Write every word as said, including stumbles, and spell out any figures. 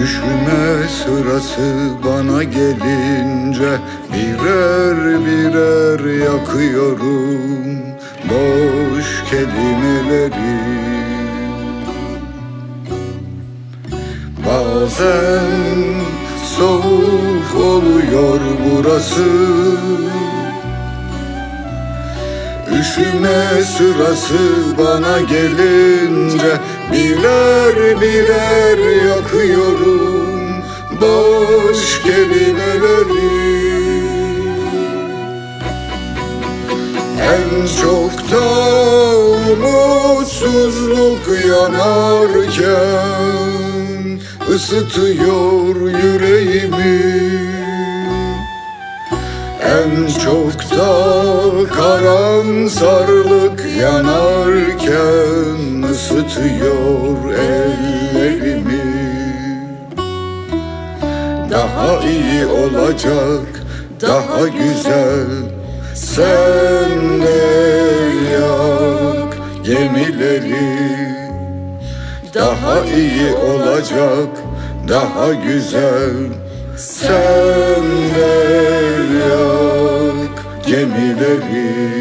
Üşüme sırası bana gelince birer birer yakıyorum boş kelimeleri. Bazen soğuk oluyor burası, üşüme sırası bana gelince birer birer yakıyorum boş kelimeleri. En çok da umutsuzluk yanarken ısıtıyor yüreğimi. En çok da karamsarlık yanarken ısıtıyor ellerimi. Daha iyi olacak, daha güzel, sen de yak gemileri. Daha iyi olacak, daha güzel, sen de yak gemileri.